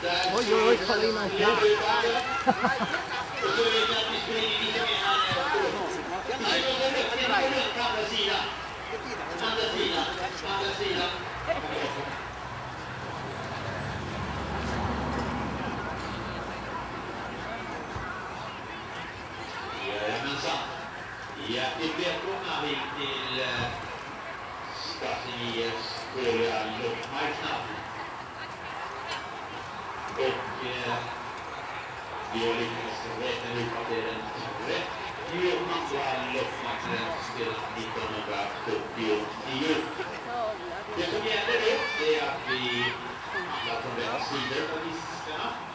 Oj, oj, oj, kolla in Anke. Hjärtligt välkomna hit till Stadsiniers sjöliga loppmarknad. Och vi har lyckats räkna ut att det är den 30:e loppmarknaden sedan 1979. Det som gäller då är att vi handlar från rätt sidor på diskarna.